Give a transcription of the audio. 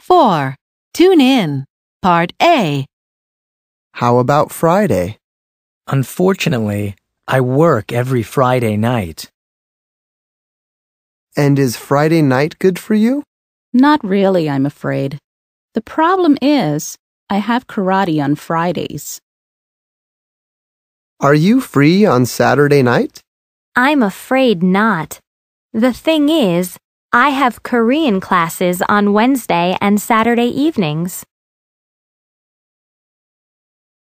4. Tune in. Part A. How about Friday? Unfortunately, I work every Friday night. And is Friday night good for you? Not really, I'm afraid. The problem is, I have karate on Fridays. Are you free on Saturday night? I'm afraid not. The thing is, I have Korean classes on Wednesday and Saturday evenings.